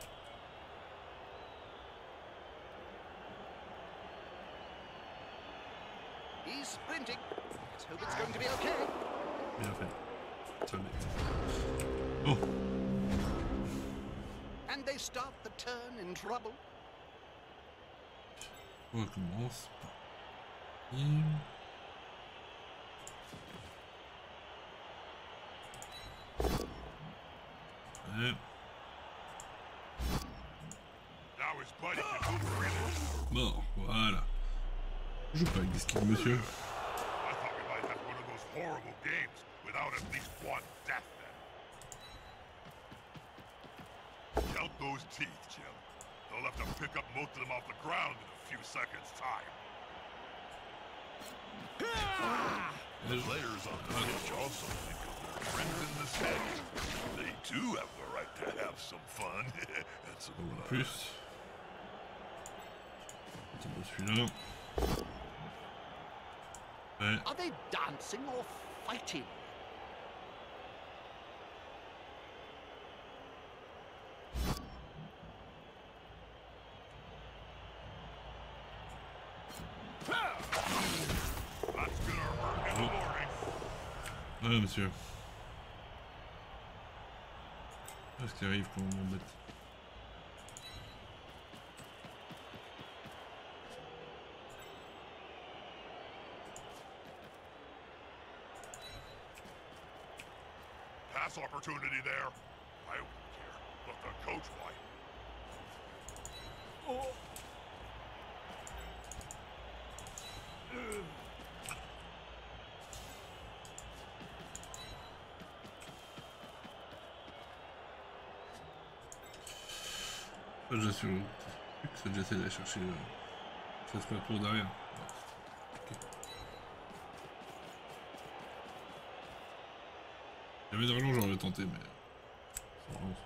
He's sprinting. Let's hope it's going to be okay. Bien fait. Ça l'est. Oh. And they start the turn in trouble. On recommence par... Ouais. Now his buddy can move really. Bon, voilà. Je joue pas avec des skills, monsieur. I thought we might have one of those horrible games without at least one death then. Count those teeth, Jim. They'll have to pick up most of them off the ground in a few seconds' time. The players on the pitch also think of their friends in the stands. They too have the right to have some fun. and some En blood. plus. Attends, celui-là. Ouais. Are they dancing or fighting? That's gonna hurt in the morning. Ouais, monsieur. Qu'est-ce qui arrive quand on m'embête? Pass opportunity there. I wouldn't care, but the coach might. Je suis que j'essaie d'aller chercher le... ça se fait pour derrière. Okay. J'avais de relance, j'aurais tenté, mais sans relance.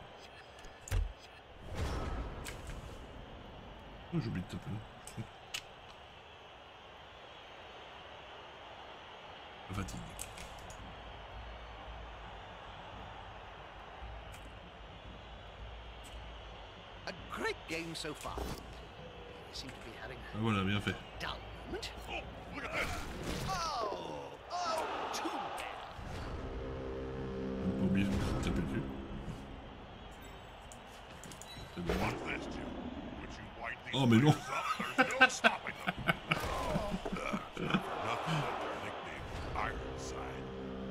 Oh, j'ai oublié de taper. La fatigue. A great game so far. They seem to be having Ah voilà, bien fait. a dull moment. Oh, look at this! Oh, oh, too bad. Pas oublier, je me suis tapé dessus. C'est dommage. What's this, Jim? Would you wind these Oh, mais non. players up? There's no stopping them. Nothing but their nickname, Ironside.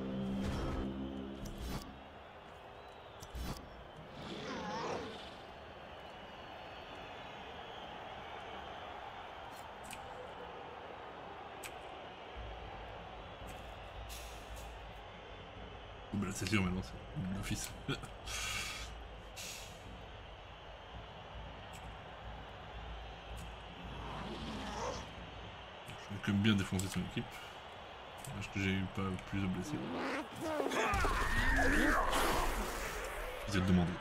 Bah, c'est sûr, maintenant, c'est l'office. Je vais quand même bien défoncer son équipe. Parce que j'ai eu pas plus de blessés. Vous êtes demandé.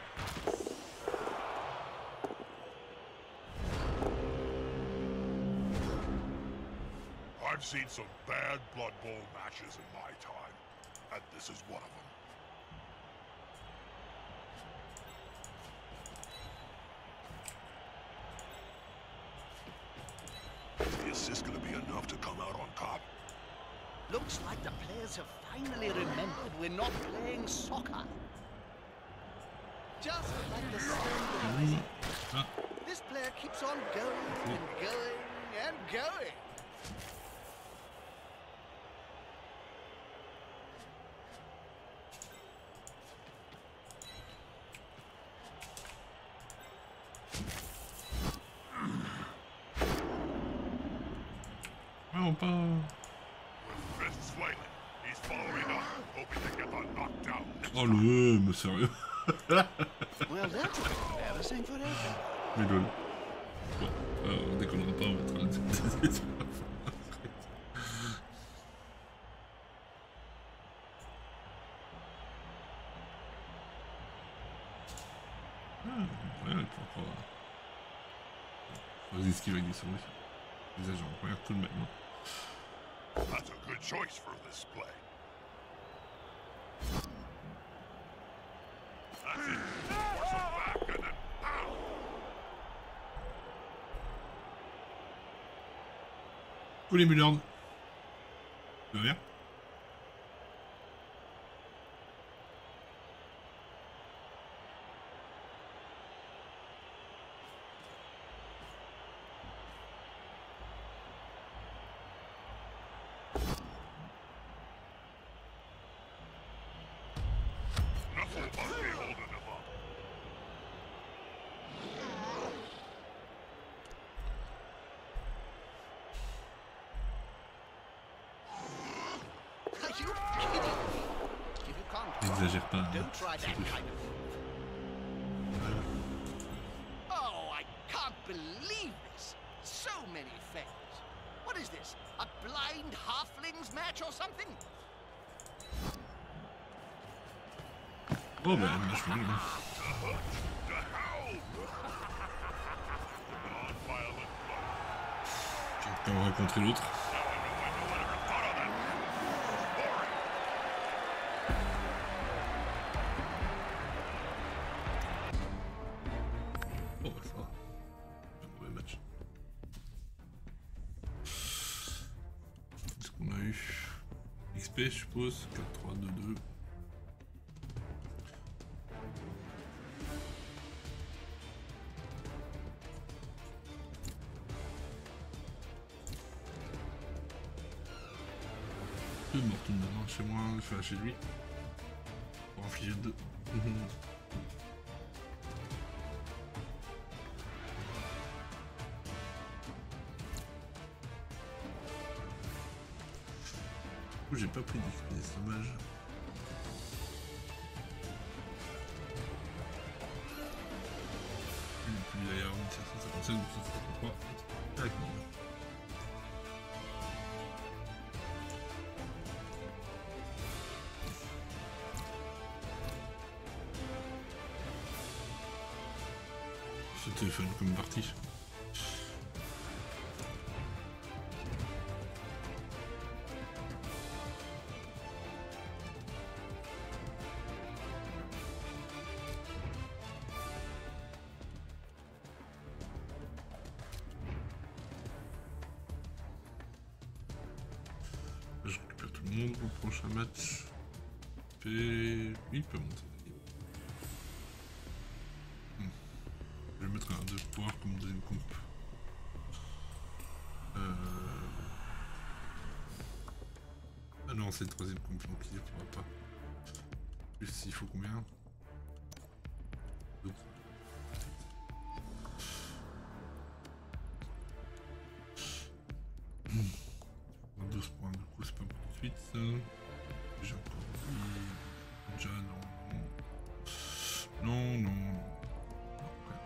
I've seen some bad Blood Bowl matches in my time, and this is one of them. Is the assist gonna be enough to come out on top? Looks like the players have finally remembered we're not playing soccer. Just like the story. Ah, This player keeps on going and going and going. vraiment pas. Fists flailing. He's following up, hoping to get the knockdown. Oh le, mais sérieux. Well, that's embarrassing for everyone. Mais lol. Bon, euh, on déconnera pas, on mettra la tête. Ah, ouais, pourquoi. Vas-y, esquive avec des souris. Les agents, regarde tout le même. That's a good choice for this play. That's it. Force him back and then pow! Coulez Mullard. Tu vas bien? Knuckle must be holding him up. Are you kidding me? If you can't, N'exagère pas. Hein. don't try that C'est tout. kind of move. Voilà. Oh, I can't believe this. So many fails. What is this? A blind halflings match or something? Oh bah, match nul. Hein. The hook, the howl! Non-violent blow. Chacun va rencontrer l'autre. Now I know I know I never thought of that. Boring. Oh bah ça va. Un mauvais match. Qu'est-ce qu'on a eu? X P je suppose. quatre trois deux deux. Deux Morton maintenant chez moi, enfin chez lui. Pour infliger deux. coup, j'ai pas pris d'X P, c'est dommage. Et puis d'ailleurs, cinq cent cinquante-sept, deux cent cinquante-trois. Tac. C'était fun comme partie. Je récupère tout le monde au prochain match. Et il peut monter. Hmm. Je vais mettre un de pouvoir comme deuxième comp. Euh... Ah non, c'est le troisième comp, donc il ne pourra pas. Plus il faut combien? douze. douze points, du coup c'est pas pour tout de suite. J'ai encore dit... Déjà non. Non, non. non. Après.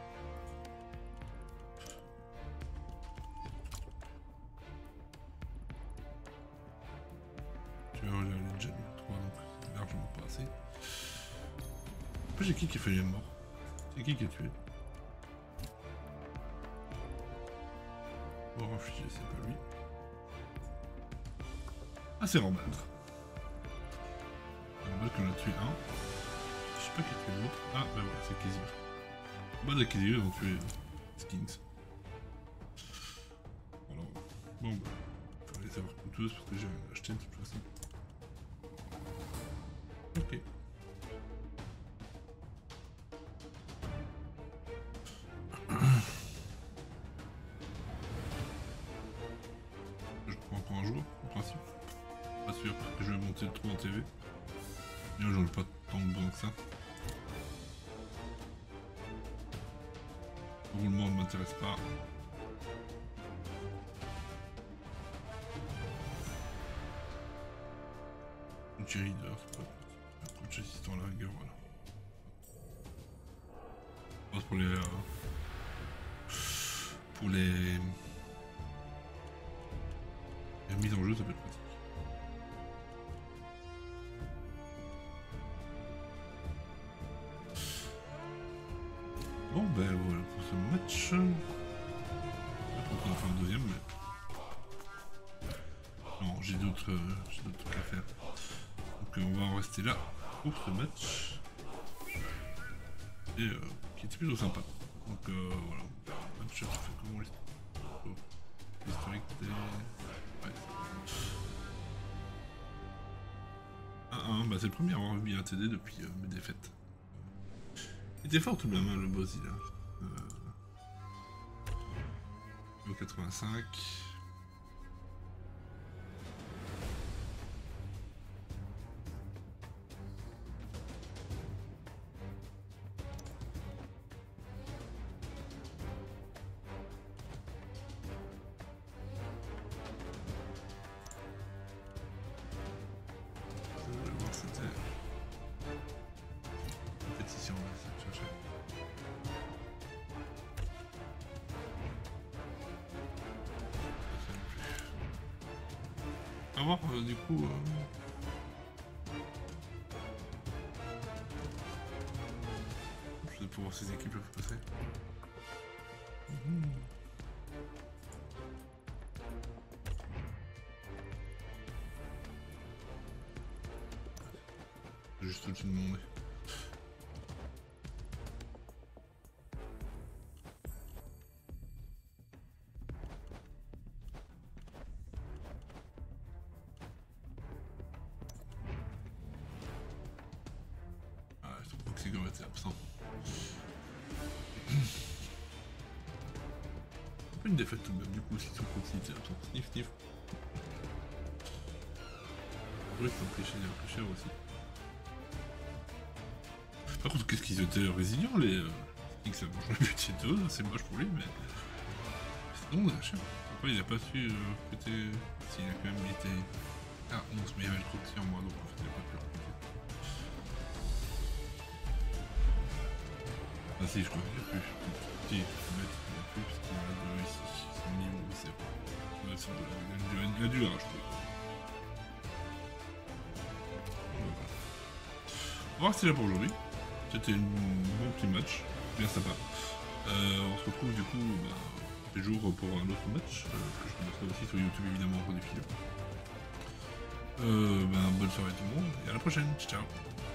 Tu vois, j'ai déjà eu trois, donc c'est largement pas assez. Après j'ai qui qui a fait les morts? C'est qui qui a tué? Bon, réfugié, c'est pas lui. Ah, c'est Rambald. Rambald qu'on a tué un. Je sais pas qui a tué l'autre. Ah, bah voilà, c'est Kézir. Bah, les Kézir, ils ont tué Skins. Alors, bon, bah, il faut les savoir coûteuses parce que j'ai acheté de toute façon. Ok. Je prends encore un jour, en principe. Pas sûr que je vais monter trop en T V. Mais j'en ai pas tant besoin que ça. Le roulement ne m'intéresse pas. Une cheerleader, c'est pas un coach assistant à la rigueur, voilà. Passe pour les... Euh, pour les... La mise en jeu, ça peut être pratique. Bon ben voilà pour ce match. Je pense qu'on va faire un deuxième mais... Non, j'ai d'autres euh, j'ai d'autres trucs à faire. Donc euh, on va en rester là pour ce match. Et euh, qui était plutôt sympa. Donc euh, voilà. Le match, ça fait comment l'historique des... Ouais. un un, bah c'est le premier à avoir mis un T D depuis euh, mes défaites. Il était fort tout de même, hein, le boss, il a. Euh... quatre-vingt-cinq. Je vais voir, c'était... Compétition, là, ça cherchait. À voir, euh, du coup... Euh... Je vais pouvoir ces équipes peuvent passer. Mmh. Juste au-dessus de mon nez. Ah, je trouve que Sigurd était absent. Un peu une défaite tout de même, du coup, si son continue était absent. Sniff, sniff. Oui, c'est un peu cher, un peu cher aussi. Par contre, qu'est-ce qu'ils étaient résilients, les... Euh, que ça mange le budget de eux, c'est moche pour lui, mais... Sinon, c'est cher. Après, il n'a pas su euh, recruter... S'il a quand même été... Ah non, mais il y avait le croquis en moi, donc en fait il n'y a pas de peur. Ah si, je crois qu'il n'y a plus. Si, je peux mettre, il n'y a plus parce qu'il y en a deux ici. C'est le niveau, c'est pas. Il y a du H, je trouve. Voilà, c'est là pour aujourd'hui. C'était un bon petit match, bien sympa. Euh, on se retrouve du coup bah, des jours pour un autre match, euh, que je remettrai aussi sur YouTube évidemment en rediffusé. Euh, ben, bonne soirée à tout le monde et à la prochaine, ciao.